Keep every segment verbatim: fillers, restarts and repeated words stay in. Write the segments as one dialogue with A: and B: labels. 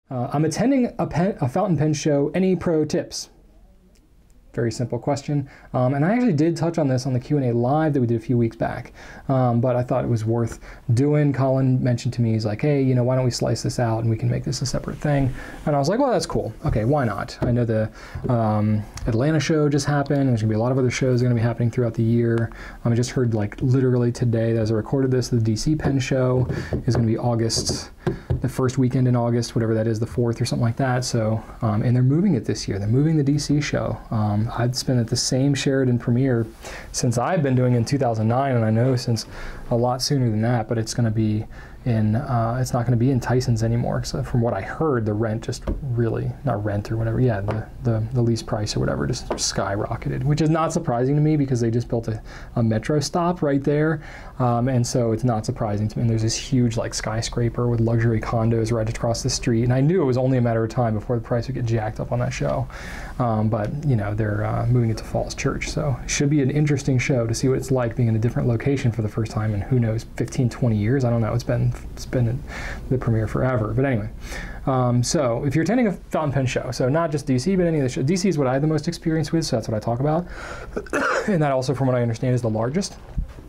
A: Uh, I'm attending a, pen, a fountain pen show. Any pro tips? Very simple question. Um, and I actually did touch on this on the Q and A live that we did a few weeks back, um, but I thought it was worth doing. Colin mentioned to me, he's like, hey, you know, why don't we slice this out and we can make this a separate thing? And I was like, well, that's cool. Okay, why not? I know the um, Atlanta show just happened. There's gonna be a lot of other shows that are gonna be happening throughout the year. Um, I just heard like literally today that as I recorded this, the D C Pen show is gonna be August, the first weekend in August, whatever that is, the fourth or something like that. So, um, and they're moving it this year. They're moving the D C show. Um, I've been at the same Sheridan premiere since I've been doing it in two thousand nine, and I know since a lot sooner than that, but it's going to be in, uh, it's not going to be in Tyson's anymore. So from what I heard, the rent just really, not rent or whatever, yeah, the, the, the lease price or whatever just skyrocketed, which is not surprising to me because they just built a, a metro stop right there. Um, and so it's not surprising to me. And there's this huge like skyscraper with luxury condos right across the street. And I knew it was only a matter of time before the price would get jacked up on that show. Um, but you know, they're uh, moving it to Falls Church. So it should be an interesting show to see what it's like being in a different location for the first time in who knows, fifteen, twenty years. I don't know. It's been, it's been the premiere forever. But anyway, um, so if you're attending a fountain pen show, so not just D C, but any of the shows, D C is what I have the most experience with, so that's what I talk about. And that also, from what I understand, is the largest.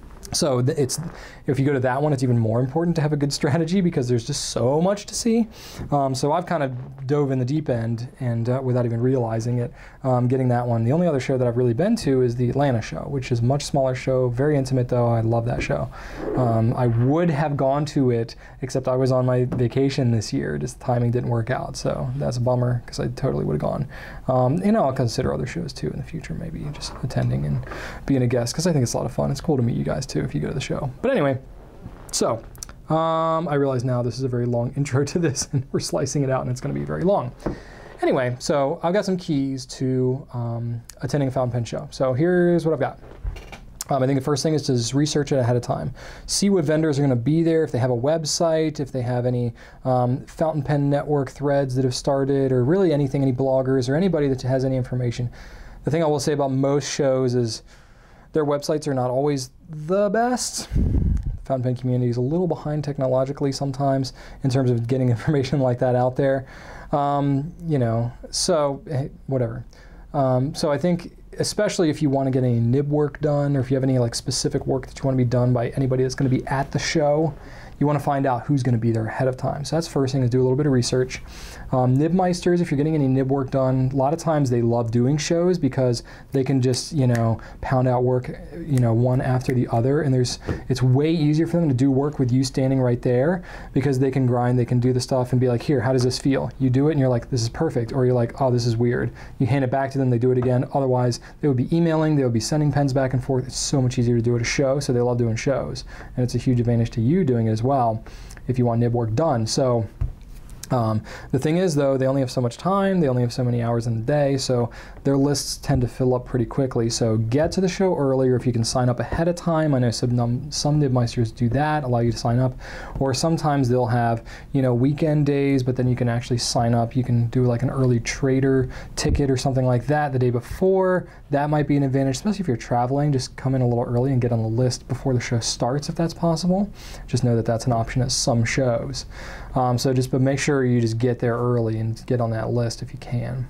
A: So it's, if you go to that one, it's even more important to have a good strategy because there's just so much to see. Um, so I've kind of dove in the deep end and uh, without even realizing it, um, getting that one. The only other show that I've really been to is the Atlanta show, which is a much smaller show, very intimate though. I love that show. Um, I would have gone to it, except I was on my vacation this year. Just timing didn't work out. So that's a bummer because I totally would have gone. Um, you know, I'll consider other shows too in the future, maybe just attending and being a guest because I think it's a lot of fun. It's cool to meet you guys too if you go to the show. But anyway, so um, I realize now this is a very long intro to this and we're slicing it out and it's going to be very long. Anyway, so I've got some keys to um, attending a fountain pen show. So here's what I've got. Um, I think the first thing is to just research it ahead of time. See what vendors are going to be there, if they have a website, if they have any um, fountain pen network threads that have started, or really anything, any bloggers or anybody that has any information. The thing I will say about most shows is their websites are not always the best. The fountain pen community is a little behind technologically sometimes in terms of getting information like that out there. Um, you know, so hey, whatever. Um, so I think especially if you want to get any nib work done or if you have any like specific work that you want to be done by anybody that's going to be at the show, you want to find out who's going to be there ahead of time. So that's the first thing, is do a little bit of research. Um, nibmeisters, if you're getting any nib work done, a lot of times they love doing shows because they can just, you know, pound out work, you know, one after the other. And there's, it's way easier for them to do work with you standing right there because they can grind, they can do the stuff and be like, here, how does this feel? You do it and you're like, this is perfect. Or you're like, oh, this is weird. You hand it back to them, they do it again. Otherwise, they would be emailing, they would be sending pens back and forth. It's so much easier to do at a show, so they love doing shows. And it's a huge advantage to you doing it as well if you want nib work done. So um, the thing is though, they only have so much time, they only have so many hours in the day, so their lists tend to fill up pretty quickly. So get to the show earlier if you can sign up ahead of time. I know some, some nibmeisters do that, allow you to sign up, or sometimes they'll have, you know, weekend days, but then you can actually sign up. You can do like an early trader ticket or something like that the day before. That might be an advantage, especially if you're traveling. Just come in a little early and get on the list before the show starts if that's possible. Just know that that's an option at some shows. Um, so just but make sure you just get there early and get on that list if you can.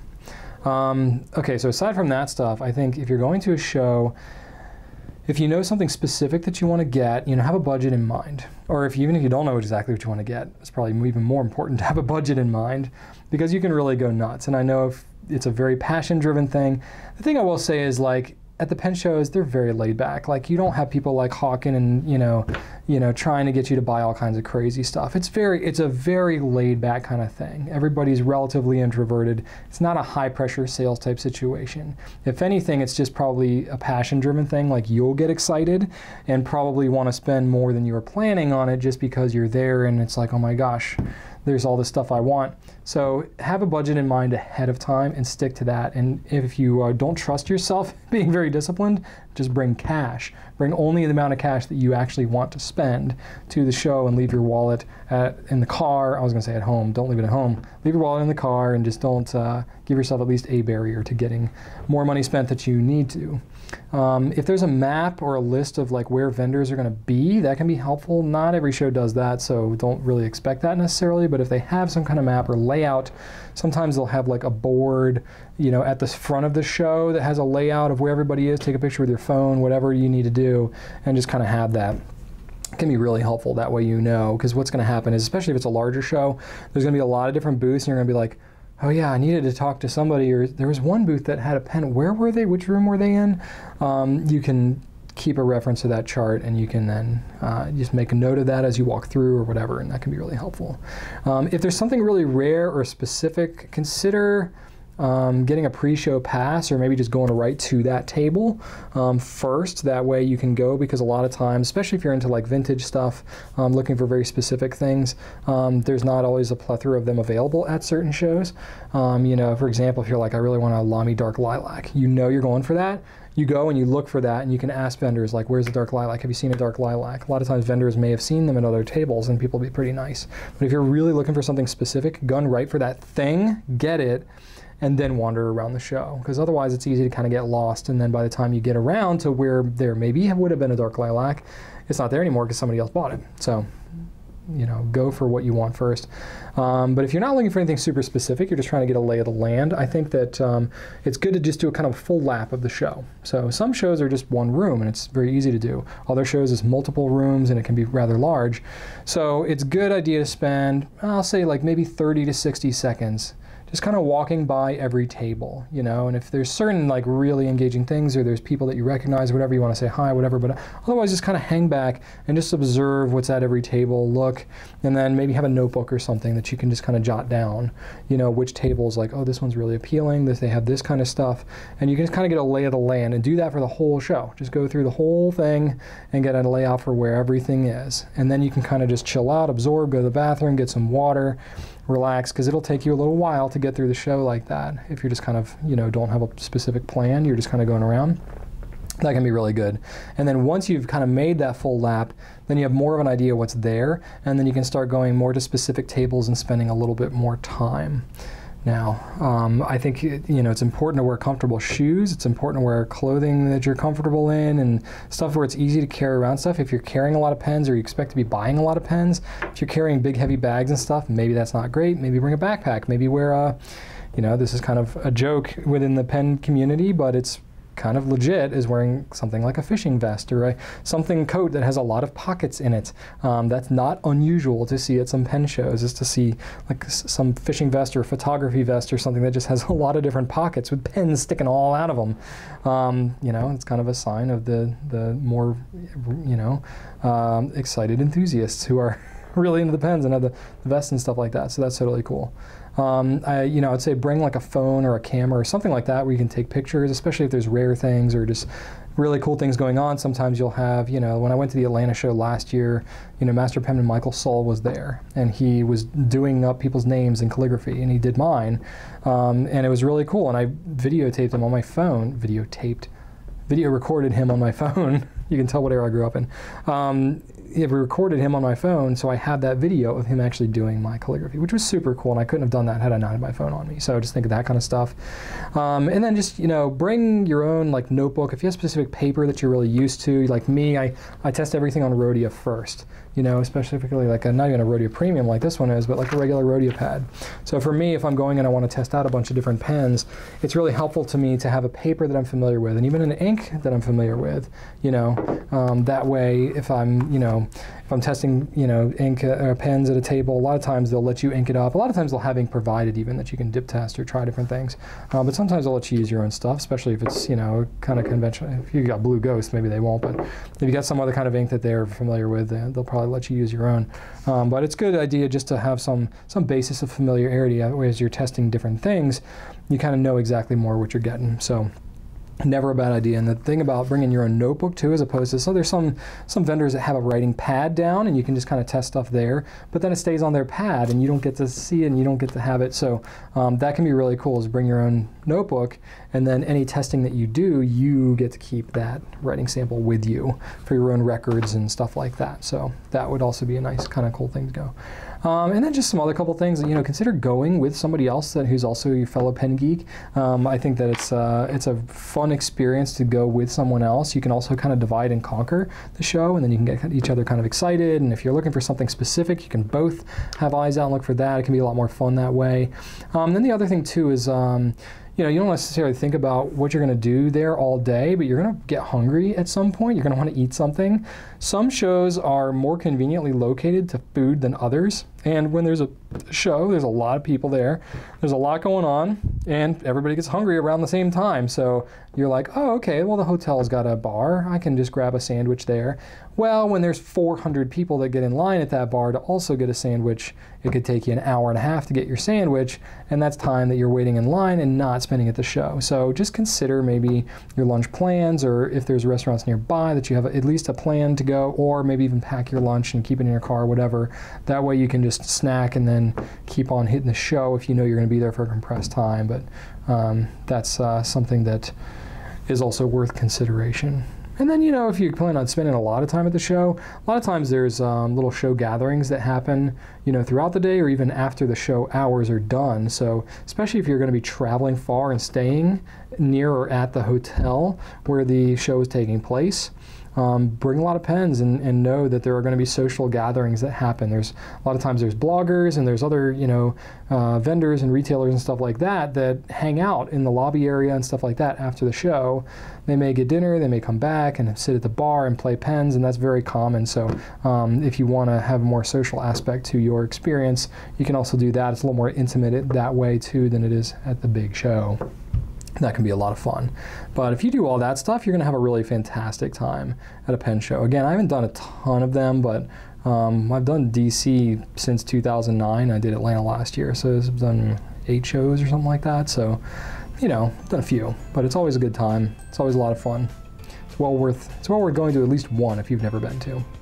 A: Um, okay, so aside from that stuff, I think if you're going to a show, if you know something specific that you want to get, you know, have a budget in mind. Or if even if you don't know exactly what you want to get, it's probably even more important to have a budget in mind because you can really go nuts. And I know if it's a very passion-driven thing. The thing I will say is, like, at the pen shows, they're very laid back. Like, you don't have people like hawking and, you know, you know, trying to get you to buy all kinds of crazy stuff. It's very, it's a very laid back kind of thing. Everybody's relatively introverted. It's not a high pressure sales type situation. If anything, it's just probably a passion driven thing. Like, you'll get excited and probably want to spend more than you were planning on it just because you're there and it's like, oh my gosh, there's all this stuff I want. So have a budget in mind ahead of time and stick to that. And if you uh, don't trust yourself being very disciplined, just bring cash. Bring only the amount of cash that you actually want to spend to the show and leave your wallet at, in the car. I was gonna say at home, don't leave it at home. Leave your wallet in the car and just don't uh, give yourself at least a barrier to getting more money spent that you need to. Um, if there's a map or a list of like where vendors are gonna be, that can be helpful. Not every show does that, so don't really expect that necessarily, but but if they have some kind of map or layout, sometimes they'll have like a board, you know, at the front of the show that has a layout of where everybody is. Take a picture with your phone, whatever you need to do, and just kind of have that. It can be really helpful. That way you know, because what's going to happen is, especially if it's a larger show, there's going to be a lot of different booths, and you're going to be like, oh yeah, I needed to talk to somebody, or there was one booth that had a pen. Where were they? Which room were they in? Um, you can keep a reference to that chart, and you can then uh, just make a note of that as you walk through or whatever, and that can be really helpful. Um, if there's something really rare or specific, consider Um, getting a pre-show pass, or maybe just going right to that table um, first. That way you can go, because a lot of times, especially if you're into like vintage stuff, um, looking for very specific things, um, there's not always a plethora of them available at certain shows. Um, you know, for example, if you're like, I really want a Lamy Dark Lilac, you know you're going for that, you go and you look for that, and you can ask vendors, like, where's the Dark Lilac? Have you seen a Dark Lilac? A lot of times vendors may have seen them at other tables, and people will be pretty nice. But if you're really looking for something specific, gun right for that thing, get it, and then wander around the show, because otherwise it's easy to kind of get lost, and then by the time you get around to where there maybe would have been a Dark Lilac, it's not there anymore because somebody else bought it. So, you know, go for what you want first. Um, but if you're not looking for anything super specific, you're just trying to get a lay of the land, I think that um, it's good to just do a kind of full lap of the show. So some shows are just one room, and it's very easy to do. Other shows is multiple rooms, and it can be rather large. So it's a good idea to spend, I'll say like maybe thirty to sixty seconds just kind of walking by every table, you know, and if there's certain like really engaging things, or there's people that you recognize, whatever, you want to say hi, whatever, but otherwise just kind of hang back and just observe what's at every table, look, and then maybe have a notebook or something that you can just kind of jot down, you know, which tables, like, oh, this one's really appealing, this, they have this kind of stuff, and you can just kind of get a lay of the land, and do that for the whole show. Just go through the whole thing and get a layout for where everything is, and then you can kind of just chill out, absorb, go to the bathroom, get some water, relax, because it'll take you a little while to get through the show like that. If you're just kind of, you know, don't have a specific plan, you're just kind of going around, that can be really good. And then once you've kind of made that full lap, then you have more of an idea what's there, and then you can start going more to specific tables and spending a little bit more time. Now, um, I think, you know, it's important to wear comfortable shoes. It's important to wear clothing that you're comfortable in, and stuff where it's easy to carry around stuff. If you're carrying a lot of pens, or you expect to be buying a lot of pens, if you're carrying big heavy bags and stuff, maybe that's not great. Maybe bring a backpack. Maybe wear a, you know, this is kind of a joke within the pen community, but it's kind of legit, is wearing something like a fishing vest, or a something coat that has a lot of pockets in it. Um, that's not unusual to see at some pen shows, is to see like some fishing vest or photography vest or something that just has a lot of different pockets with pens sticking all out of them. Um, you know, it's kind of a sign of the, the more, you know, um, excited enthusiasts who are really into the pens and have the, the vests and stuff like that. So that's totally cool. Um, I, you know, I'd say bring like a phone or a camera or something like that where you can take pictures, especially if there's rare things or just really cool things going on. Sometimes you'll have, you know, when I went to the Atlanta show last year, you know, Master Penman Michael Saul was there, and he was doing up people's names in calligraphy, and he did mine, um, and it was really cool. And I videotaped him on my phone, videotaped, video recorded him on my phone. You can tell what era I grew up in. Um, we recorded him on my phone, so I had that video of him actually doing my calligraphy, which was super cool, and I couldn't have done that had I not had my phone on me. So just think of that kind of stuff. Um, and then just, you know, bring your own like notebook. If you have specific paper that you're really used to, like me, I, I test everything on Rhodia first, you know, specifically like a, not even a Rhodia Premium like this one is, but like a regular Rhodia pad. So for me, if I'm going and I want to test out a bunch of different pens, it's really helpful to me to have a paper that I'm familiar with, and even an ink that I'm familiar with, you know. Um, that way, if I'm, you know, if I'm testing, you know, ink uh, or pens at a table, a lot of times they'll let you ink it up. A lot of times they'll have ink provided even that you can dip test or try different things. Um, but sometimes they'll let you use your own stuff, especially if it's, you know, kind of conventional. If you got Blue Ghost, maybe they won't. But if you got some other kind of ink that they're familiar with, they'll probably let you use your own. Um, but it's a good idea just to have some some basis of familiarity as you're testing different things. You kind of know exactly more what you're getting. So. Never a bad idea. And the thing about bringing your own notebook too, as opposed to, so there's some some vendors that have a writing pad down, and you can just kind of test stuff there, but then it stays on their pad and you don't get to see it and you don't get to have it. So um, that can be really cool, is bring your own notebook, and then any testing that you do, you get to keep that writing sample with you for your own records and stuff like that. So that would also be a nice kind of cool thing to go. Um, and then just some other couple things, you know, consider going with somebody else that who's also your fellow pen geek. Um, I think that it's uh, it's a fun experience to go with someone else. You can also kind of divide and conquer the show, and then you can get each other kind of excited. And if you're looking for something specific, you can both have eyes out and look for that. It can be a lot more fun that way. Um, then the other thing too is, um, you know, you don't necessarily think about what you're going to do there all day, but you're going to get hungry at some point. You're going to want to eat something. Some shows are more conveniently located to food than others. And when there's a show, there's a lot of people there. There's a lot going on, and everybody gets hungry around the same time. So you're like, oh, okay, well, the hotel's got a bar. I can just grab a sandwich there. Well, when there's four hundred people that get in line at that bar to also get a sandwich, it could take you an hour and a half to get your sandwich, and that's time that you're waiting in line and not spending at the show. So just consider maybe your lunch plans, or if there's restaurants nearby that you have at least a plan to go, or maybe even pack your lunch and keep it in your car, whatever. That way you can just snack and then keep on hitting the show if you know you're going to be there for a compressed time. But um, that's uh, something that is also worth consideration. And then, you know, if you plan on spending a lot of time at the show, a lot of times there's um, little show gatherings that happen, you know, throughout the day or even after the show hours are done. So especially if you're going to be traveling far and staying near or at the hotel where the show is taking place, Um, bring a lot of pens and, and know that there are going to be social gatherings that happen. There's a lot of times there's bloggers and there's other, you know, uh, vendors and retailers and stuff like that that hang out in the lobby area and stuff like that after the show. They may get dinner, they may come back and sit at the bar and play pens, and that's very common. So um, if you want to have a more social aspect to your experience, you can also do that. It's a little more intimate that way too than it is at the big show. That can be a lot of fun. But if you do all that stuff, you're going to have a really fantastic time at a pen show. Again, I haven't done a ton of them, but um, I've done D C since two thousand nine. I did Atlanta last year, so I've done eight shows or something like that. So, you know, I've done a few, but it's always a good time. It's always a lot of fun. It's well worth, it's well worth going to at least one if you've never been to.